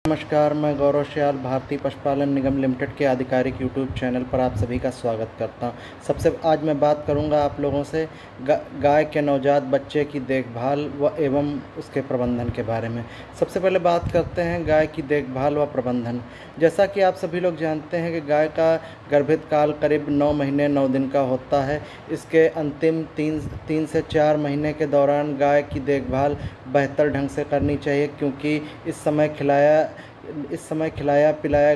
नमस्कार, मैं गौरव श्याल भारतीय पशुपालन निगम लिमिटेड के आधिकारिक यूट्यूब चैनल पर आप सभी का स्वागत करता हूं। सबसे आज मैं बात करूंगा आप लोगों से गाय के नवजात बच्चे की देखभाल व एवं उसके प्रबंधन के बारे में। सबसे पहले बात करते हैं गाय की देखभाल व प्रबंधन। जैसा कि आप सभी लोग जानते हैं कि गाय का गर्भित काल करीब 9 महीने 9 दिन का होता है। इसके अंतिम 3 से 4 महीने के दौरान गाय की देखभाल बेहतर ढंग से करनी चाहिए, क्योंकि इस समय खिलाया पिलाया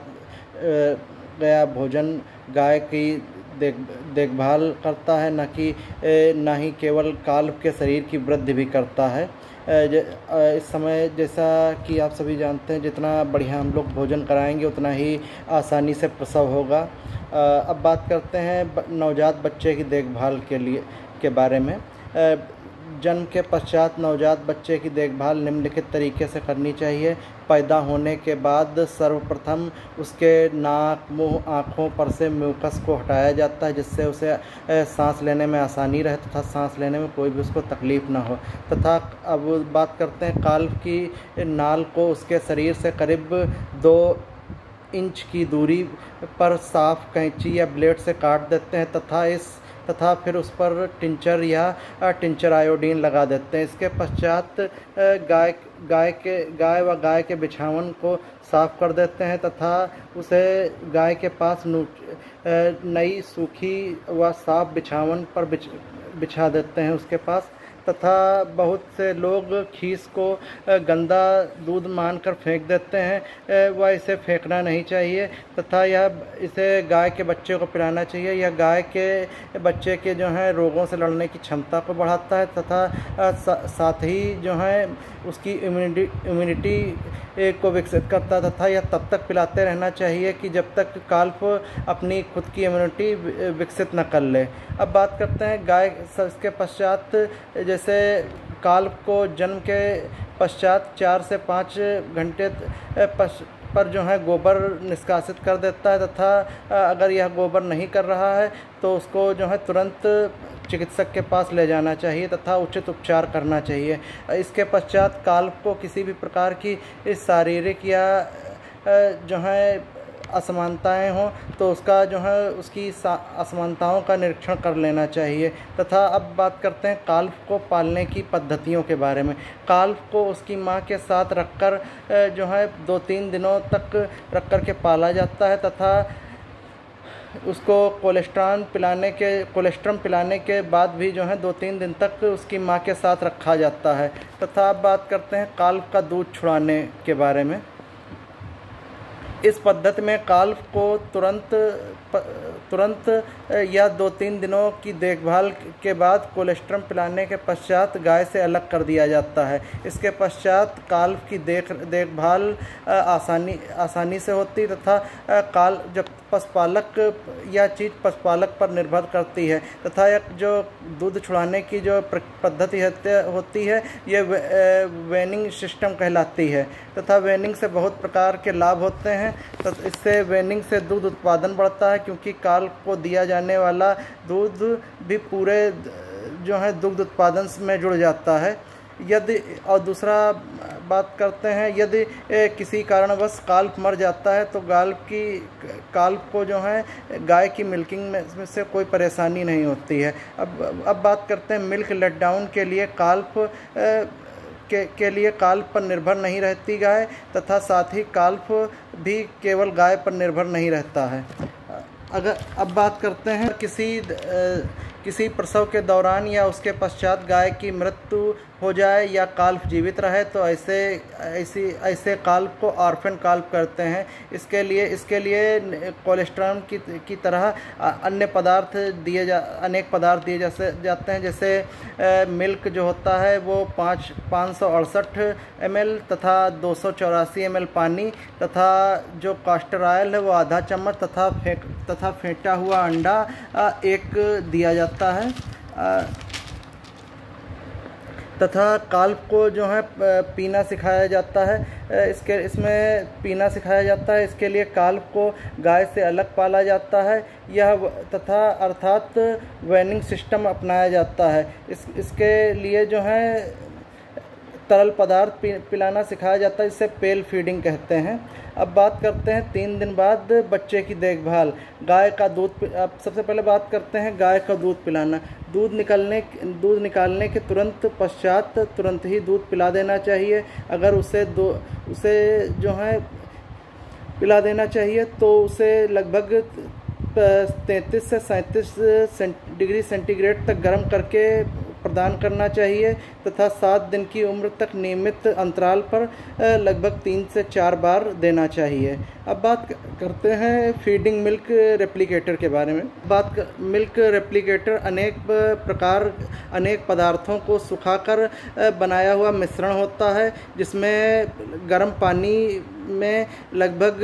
गया भोजन गाय की देखभाल करता है, न ही केवल काल्व के शरीर की वृद्धि भी करता है। इस समय जैसा कि आप सभी जानते हैं, जितना बढ़िया हम लोग भोजन कराएंगे उतना ही आसानी से प्रसव होगा। अब बात करते हैं नवजात बच्चे की देखभाल के बारे में। जन्म के पश्चात नवजात बच्चे की देखभाल निम्नलिखित तरीके से करनी चाहिए। पैदा होने के बाद सर्वप्रथम उसके नाक, मुंह, आँखों पर से म्यूकस को हटाया जाता है, जिससे उसे सांस लेने में आसानी रहे तथा सांस लेने में कोई भी उसको तकलीफ़ ना हो। तथा अब बात करते हैं काल्व की नाल को उसके शरीर से करीब 2 इंच की दूरी पर साफ कैंची या ब्लेड से काट देते हैं तथा फिर उस पर टिंचर आयोडीन लगा देते हैं। इसके पश्चात गाय के बिछावन को साफ कर देते हैं तथा उसे गाय के पास नई सूखी व साफ बिछावन पर बिछा देते हैं उसके पास। तथा बहुत से लोग खीस को गंदा दूध मानकर फेंक देते हैं, वह इसे फेंकना नहीं चाहिए तथा इसे गाय के बच्चे को पिलाना चाहिए। यह गाय के बच्चे के जो है रोगों से लड़ने की क्षमता को बढ़ाता है तथा साथ ही जो है उसकी इम्यूनिटी को विकसित करता है तथा यह तब तक पिलाते रहना चाहिए कि जब तक काल्व अपनी खुद की इम्यूनिटी विकसित न कर ले। अब बात करते हैं गाय इसके पश्चात, जैसे काल्व को जन्म के पश्चात 4 से 5 घंटे पर जो है गोबर निष्कासित कर देता है तथा अगर यह गोबर नहीं कर रहा है तो उसको जो है तुरंत चिकित्सक के पास ले जाना चाहिए तथा उचित उपचार करना चाहिए। इसके पश्चात काल्व को किसी भी प्रकार की शारीरिक या जो है असमानताएं हों तो उसकी असमानताओं का निरीक्षण कर लेना चाहिए। तथा अब बात करते हैं काल्व को पालने की पद्धतियों के बारे में। काल्व को उसकी मां के साथ रखकर जो है 2-3 दिनों तक रख कर के पाला जाता है तथा उसको कोलेस्ट्रम पिलाने के बाद भी जो है 2-3 दिन तक उसकी मां के साथ रखा जाता है। तथा अब बात करते हैं काल्व का दूध छुड़ाने के बारे में। इस पद्धति में काल्व को तुरंत या 2-3 दिनों की देखभाल के बाद कोलेस्ट्रम पिलाने के पश्चात गाय से अलग कर दिया जाता है। इसके पश्चात काल्व की देखभाल आसानी से होती तथा जब पशुपालक पर निर्भर करती है तथा जो दूध छुड़ाने की जो पद्धति होती है ये वेनिंग सिस्टम कहलाती है तथा वेनिंग से बहुत प्रकार के लाभ होते हैं। तो इससे वेनिंग से दूध उत्पादन बढ़ता है, क्योंकि काल्व को दिया जाने वाला दूध भी पूरे जो है दुग्ध उत्पादन में जुड़ जाता है। दूसरा बात करते हैं, यदि किसी कारणवश काल्व मर जाता है तो काल्व को जो है गाय की मिल्किंग में से कोई परेशानी नहीं होती है। अब बात करते हैं मिल्क लेट डाउन के लिए काल्व पर निर्भर नहीं रहती गाय तथा साथ ही काल्व भी केवल गाय पर निर्भर नहीं रहता है। अब बात करते हैं किसी प्रसव के दौरान या उसके पश्चात गाय की मृत्यु हो जाए या काल्व जीवित रहे तो ऐसे काल्व को ऑर्फन काल्व करते हैं। इसके लिए कोलेस्ट्रॉल की तरह अनेक पदार्थ दिए जाते हैं। जैसे मिल्क जो होता है वो 568 ml तथा 284 ml पानी तथा जो कास्टर ऑयल है वो आधा चम्मच तथा फेंटा हुआ अंडा 1 दिया जाता है। तथा काल्व को जो है पीना सिखाया जाता है। इसमें पीना सिखाया जाता है। इसके लिए काल्व को गाय से अलग पाला जाता है अर्थात वेनिंग सिस्टम अपनाया जाता है। इसके लिए जो है तरल पदार्थ पिलाना सिखाया जाता है, जिसे पेल फीडिंग कहते हैं। अब बात करते हैं 3 दिन बाद बच्चे की देखभाल। गाय का दूध, अब सबसे पहले बात करते हैं गाय का दूध पिलाना। दूध निकालने के तुरंत पश्चात तुरंत ही दूध पिला देना चाहिए। अगर उसे जो है पिला देना चाहिए तो उसे लगभग 33 से 37 डिग्री सेंटीग्रेड तक गर्म करके प्रदान करना चाहिए तथा 7 दिन की उम्र तक नियमित अंतराल पर लगभग 3 से 4 बार देना चाहिए। अब बात करते हैं फीडिंग मिल्क रेप्लिकेटर के बारे में। मिल्क रेप्लिकेटर अनेक पदार्थों को सुखाकर बनाया हुआ मिश्रण होता है, जिसमें गर्म पानी में लगभग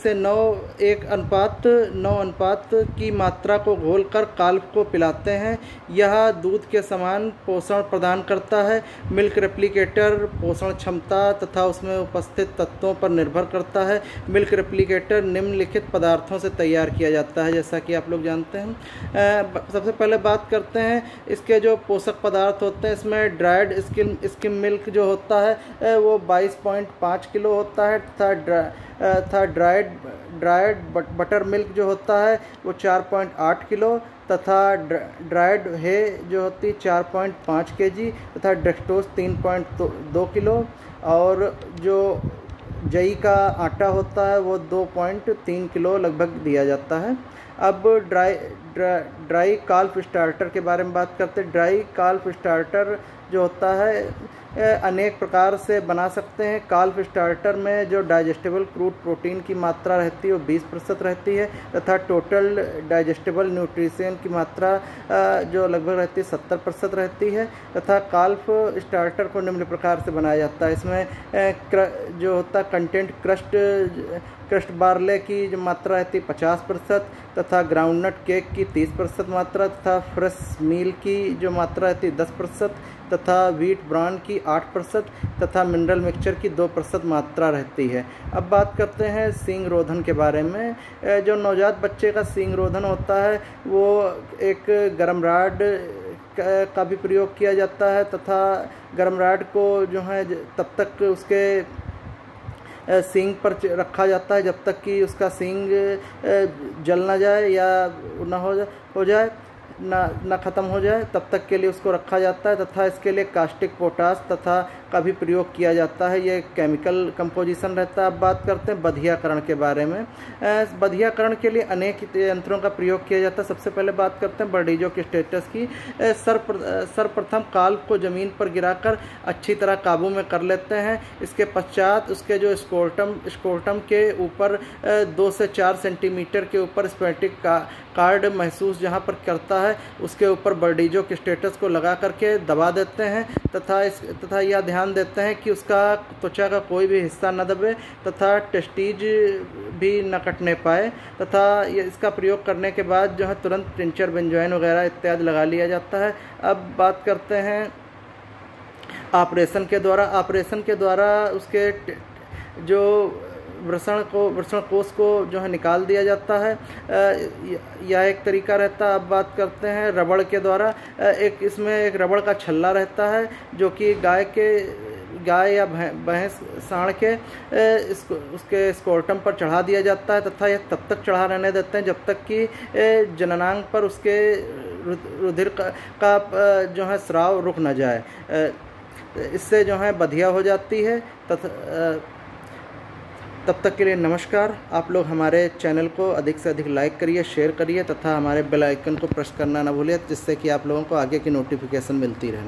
1 अनुपात की मात्रा को घोलकर काल्फ को पिलाते हैं। यह दूध के समान पोषण प्रदान करता है। मिल्क रेप्लिकेटर पोषण क्षमता तथा उसमें उपस्थित तत्वों पर निर्भर करता है। मिल्क रेप्लिकेटर निम्नलिखित पदार्थों से तैयार किया जाता है, जैसा कि आप लोग जानते हैं। सबसे पहले बात करते हैं इसके जो पोषक पदार्थ होते हैं। इसमें ड्राइड स्किम मिल्क जो होता है वो 22.5 किलो होता है तथा ड्राइड बटर मिल्क जो होता है वो 4.8 किलो तथा ड्राइड हे जो होती है 4.5 kg तथा डेक्सट्रोज 3.2 किलो और जो जई का आटा होता है वो 2.3 किलो लगभग दिया जाता है। अब ड्राई काल्फ स्टार्टर के बारे में बात करते हैं। ड्राई काल्फ स्टार्टर जो होता है अनेक प्रकार से बना सकते हैं। काल्फ स्टार्टर में जो डाइजेस्टेबल क्रूड प्रोटीन की मात्रा रहती है वो 20% रहती है तथा टोटल डाइजेस्टेबल न्यूट्रिशन की मात्रा जो लगभग रहती है 70% रहती है तथा काल्फ स्टार्टर को निम्न प्रकार से बनाया जाता है। इसमें जो होता है कंटेंट क्रस्ट बार्ले की जो मात्रा रहती है 50% तथा ग्राउंडनट केक की 30% मात्रा तथा फ्रेश मील की जो मात्रा रहती है 10% तथा व्हीट ब्रान की 8% तथा मिनरल मिक्सचर की 2% मात्रा रहती है। अब बात करते हैं सींग रोधन के बारे में। जो नवजात बच्चे का सींग रोधन होता है वो एक गर्म राड का भी प्रयोग किया जाता है तथा गर्म राड को जो है तब तक उसके सींग पर रखा जाता है जब तक कि उसका सींग जल ना जाए या ना हो जाए ना ख़त्म हो जाए, तब तक के लिए उसको रखा जाता है तथा इसके लिए कास्टिक पोटास तथा का भी प्रयोग किया जाता है। ये केमिकल कंपोजिशन रहता है। अब बात करते हैं बधियाकरण के बारे में। बधियाकरण के लिए अनेक यंत्रों का प्रयोग किया जाता है। सबसे पहले बात करते हैं बर्डीजो के स्टेटस की। सर्वप्रथम काल्फ को ज़मीन पर गिराकर अच्छी तरह काबू में कर लेते हैं। इसके पश्चात उसके जो स्कोर्टम के ऊपर 2 से 4 सेंटीमीटर के ऊपर स्पेटिक कार्ड महसूस जहाँ पर करता है उसके ऊपर बर्डीजो के स्टेटस को लगा करके दबा देते हैं तथा यह ध्यान देते हैं कि उसका त्वचा का कोई भी हिस्सा न दबे तथा टेस्टीज भी न कटने पाए तथा इसका प्रयोग करने के बाद जो है तुरंत टिंचर बेंजोइन वगैरह इत्यादि लगा लिया जाता है। अब बात करते हैं ऑपरेशन के द्वारा उसके जो वृषण कोष को जो है निकाल दिया जाता है। यह एक तरीका रहता है। अब बात करते हैं रबड़ के द्वारा। इसमें एक रबड़ का छल्ला रहता है जो कि गाय या भैंस साँड़ के उसके स्कोर्टम पर चढ़ा दिया जाता है तथा यह तब तक चढ़ा रहने देते हैं जब तक कि जननांग पर उसके रुधिर का जो है स्राव रुक न जाए। इससे जो है बधिया हो जाती है तब तक के लिए नमस्कार। आप लोग हमारे चैनल को अधिक से अधिक लाइक करिए, शेयर करिए तथा हमारे बेल आइकन को प्रेस करना ना भूलिए, जिससे कि आप लोगों को आगे की नोटिफिकेशन मिलती रहे।